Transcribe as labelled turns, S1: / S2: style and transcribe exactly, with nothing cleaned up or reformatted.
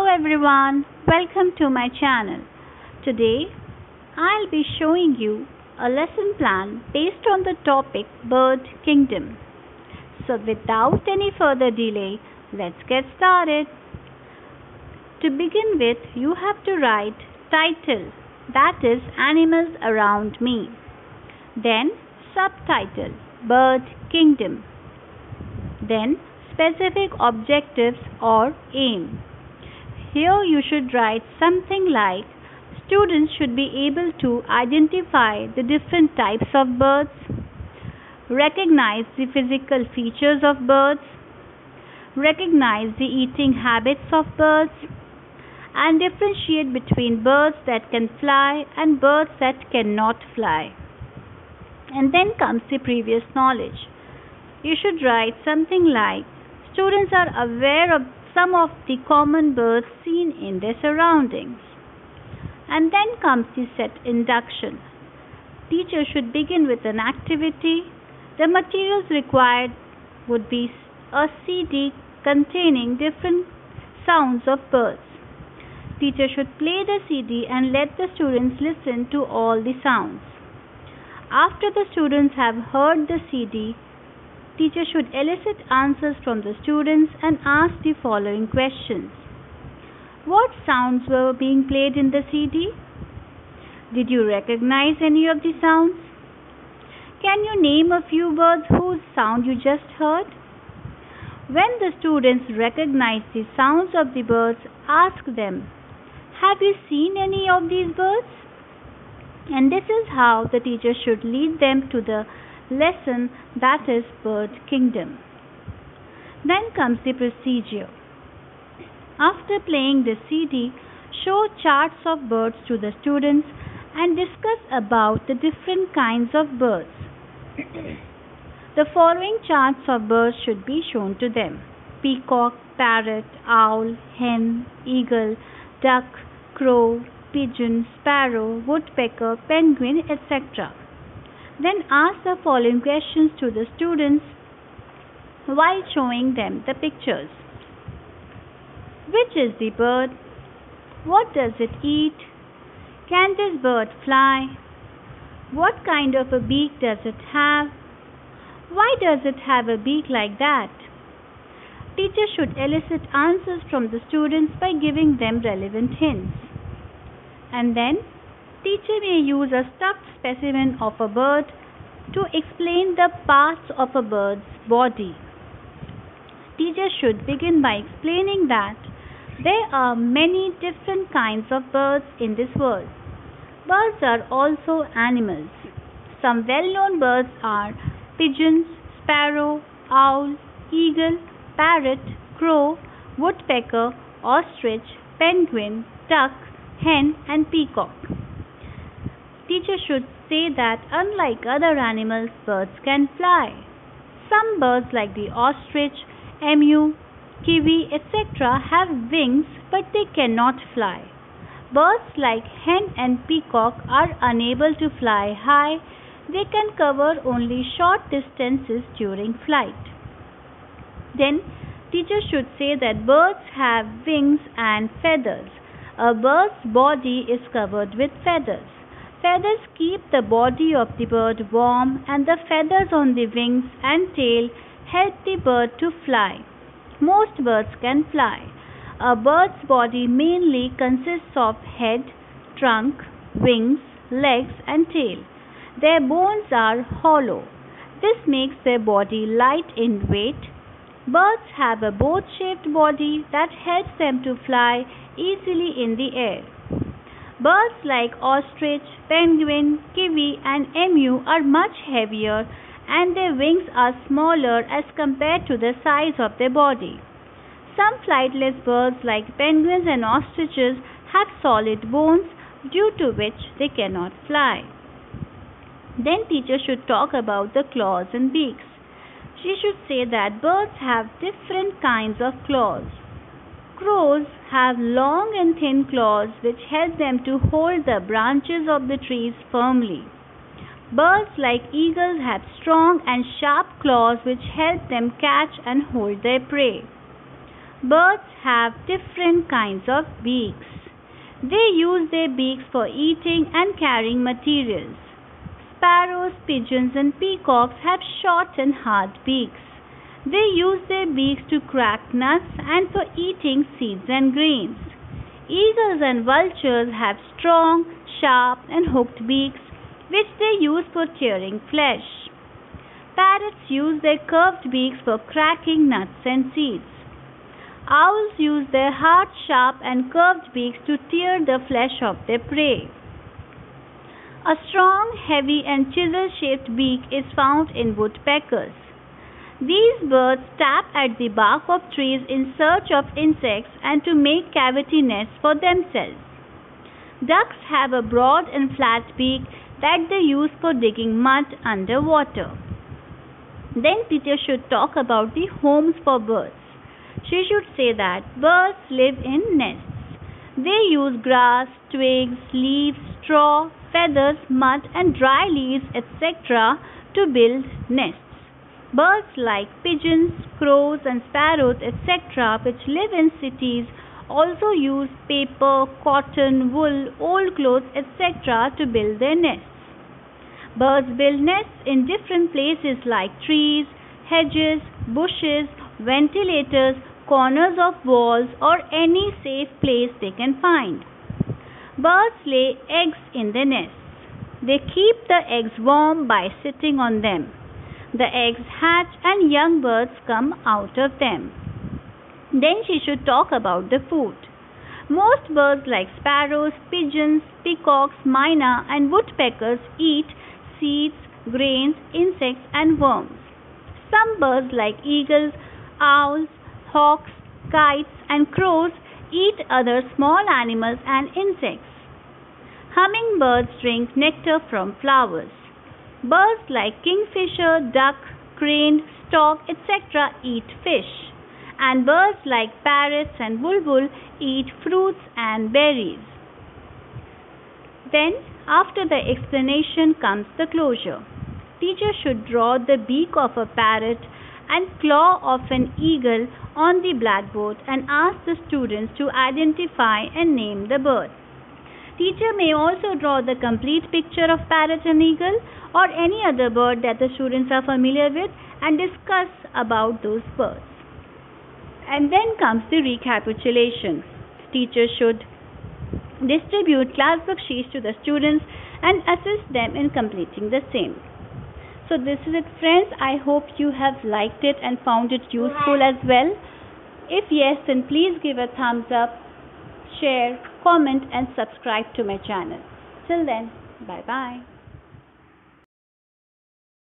S1: everyone, welcome to my channel. Today I'll be showing you a lesson plan based on the topic Bird Kingdom. So without any further delay, let's get started. To begin with, you have to write title, that is Animals Around Me. Then subtitle, Bird Kingdom. Then specific objectives or aim. Here you should write something like students should be able to identify the different types of birds, recognize the physical features of birds, recognize the eating habits of birds, and differentiate between birds that can fly and birds that cannot fly. And then comes the previous knowledge. You should write something like students are aware of some of the common birds seen in their surroundings. And then comes the set induction. Teacher should begin with an activity. The materials required would be a C D containing different sounds of birds. Teacher should play the C D and let the students listen to all the sounds. After the students have heard the C D, teacher should elicit answers from the students and ask the following questions. What sounds were being played in the C D? Did you recognize any of the sounds? Can you name a few birds whose sound you just heard? When the students recognize the sounds of the birds, ask them, have you seen any of these birds? And this is how the teacher should lead them to the lesson, that is Bird Kingdom. Then comes the procedure. After playing the C D, show charts of birds to the students and discuss about the different kinds of birds. The following charts of birds should be shown to them: peacock, parrot, owl, hen, eagle, duck, crow, pigeon, sparrow, woodpecker, penguin, et cetera. Then ask the following questions to the students while showing them the pictures. Which is the bird? What does it eat? Can this bird fly? What kind of a beak does it have? Why does it have a beak like that? Teacher should elicit answers from the students by giving them relevant hints. And then teacher may use a stuffed specimen of a bird to explain the parts of a bird's body. Teacher should begin by explaining that there are many different kinds of birds in this world. Birds are also animals. Some well-known birds are pigeons, sparrow, owl, eagle, parrot, crow, woodpecker, ostrich, penguin, duck, hen, and peacock. Teacher should say that unlike other animals, birds can fly. Some birds like the ostrich, emu, kiwi, et cetera have wings but they cannot fly. Birds like hen and peacock are unable to fly high. They can cover only short distances during flight. Then teacher should say that birds have wings and feathers. A bird's body is covered with feathers. Feathers keep the body of the bird warm, and the feathers on the wings and tail help the bird to fly. Most birds can fly. A bird's body mainly consists of head, trunk, wings, legs, and tail. Their bones are hollow. This makes their body light in weight. Birds have a boat-shaped body that helps them to fly easily in the air. Birds like ostrich, penguin, kiwi, and emu are much heavier and their wings are smaller as compared to the size of their body. Some flightless birds like penguins and ostriches have solid bones due to which they cannot fly. Then teacher should talk about the claws and beaks. She should say that birds have different kinds of claws. Crows have long and thin claws which help them to hold the branches of the trees firmly. Birds like eagles have strong and sharp claws which help them catch and hold their prey. Birds have different kinds of beaks. They use their beaks for eating and carrying materials. Sparrows, pigeons, and peacocks have short and hard beaks. They use their beaks to crack nuts and for eating seeds and grains. Eagles and vultures have strong, sharp, and hooked beaks, which they use for tearing flesh. Parrots use their curved beaks for cracking nuts and seeds. Owls use their hard, sharp, and curved beaks to tear the flesh of their prey. A strong, heavy, and chisel-shaped beak is found in woodpeckers. These birds tap at the bark of trees in search of insects and to make cavity nests for themselves. Ducks have a broad and flat beak that they use for digging mud underwater. Then teacher should talk about the homes for birds. She should say that birds live in nests. They use grass, twigs, leaves, straw, feathers, mud, and dry leaves, et cetera to build nests. Birds like pigeons, crows, and sparrows, et cetera, which live in cities, also use paper, cotton, wool, old clothes, et cetera to build their nests. Birds build nests in different places like trees, hedges, bushes, ventilators, corners of walls, or any safe place they can find. Birds lay eggs in their nests. They keep the eggs warm by sitting on them. The eggs hatch and young birds come out of them. Then she should talk about the food. Most birds like sparrows, pigeons, peacocks, myna, and woodpeckers eat seeds, grains, insects, and worms. Some birds like eagles, owls, hawks, kites, and crows eat other small animals and insects. Hummingbirds drink nectar from flowers. Birds like kingfisher, duck, crane, stork, et cetera eat fish. And birds like parrots and bulbul eat fruits and berries. Then, after the explanation comes the closure. Teacher should draw the beak of a parrot and claw of an eagle on the blackboard and ask the students to identify and name the bird. Teacher may also draw the complete picture of parrot and eagle or any other bird that the students are familiar with and discuss about those birds. And then comes the recapitulation. Teacher should distribute classbook sheets to the students and assist them in completing the same. So this is it, friends. I hope you have liked it and found it useful as well. If yes, then please give a thumbs up, share, comment, and subscribe to my channel. Till then, bye bye.